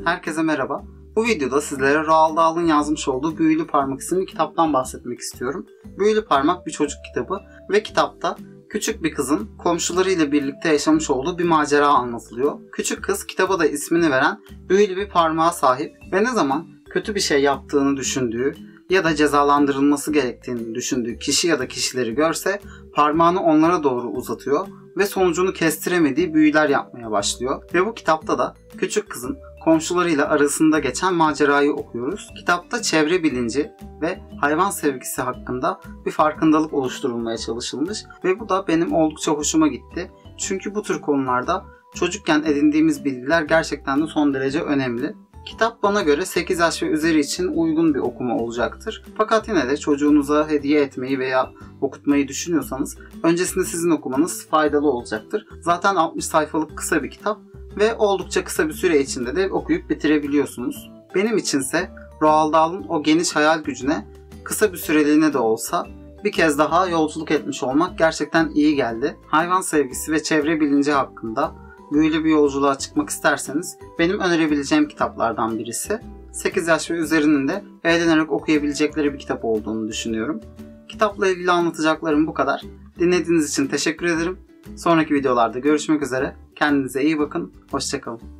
Herkese merhaba. Bu videoda sizlere Roald Dahl'ın yazmış olduğu Büyülü Parmak isimli kitaptan bahsetmek istiyorum. Büyülü Parmak bir çocuk kitabı ve kitapta küçük bir kızın komşularıyla birlikte yaşamış olduğu bir macera anlatılıyor. Küçük kız kitaba da ismini veren büyülü bir parmağa sahip ve ne zaman kötü bir şey yaptığını düşündüğü ya da cezalandırılması gerektiğini düşündüğü kişi ya da kişileri görse parmağını onlara doğru uzatıyor ve sonucunu kestiremediği büyüler yapmaya başlıyor. Ve bu kitapta da küçük kızın komşularıyla arasında geçen macerayı okuyoruz. Kitapta çevre bilinci ve hayvan sevgisi hakkında bir farkındalık oluşturulmaya çalışılmış ve bu da benim oldukça hoşuma gitti. Çünkü bu tür konularda çocukken edindiğimiz bilgiler gerçekten de son derece önemli. Kitap bana göre 8 yaş ve üzeri için uygun bir okuma olacaktır. Fakat yine de çocuğunuza hediye etmeyi veya okutmayı düşünüyorsanız öncesinde sizin okumanız faydalı olacaktır. Zaten 60 sayfalık kısa bir kitap ve oldukça kısa bir süre içinde de okuyup bitirebiliyorsunuz. Benim içinse Roald Dahl'ın o geniş hayal gücüne kısa bir süreliğine de olsa bir kez daha yolculuk etmiş olmak gerçekten iyi geldi. Hayvan sevgisi ve çevre bilinci hakkında büyülü bir yolculuğa çıkmak isterseniz benim önerebileceğim kitaplardan birisi. 8 yaş ve üzerinin de eğlenerek okuyabilecekleri bir kitap olduğunu düşünüyorum. Kitapla ilgili anlatacaklarım bu kadar. Dinlediğiniz için teşekkür ederim. Sonraki videolarda görüşmek üzere. Kendinize iyi bakın. Hoşça kalın.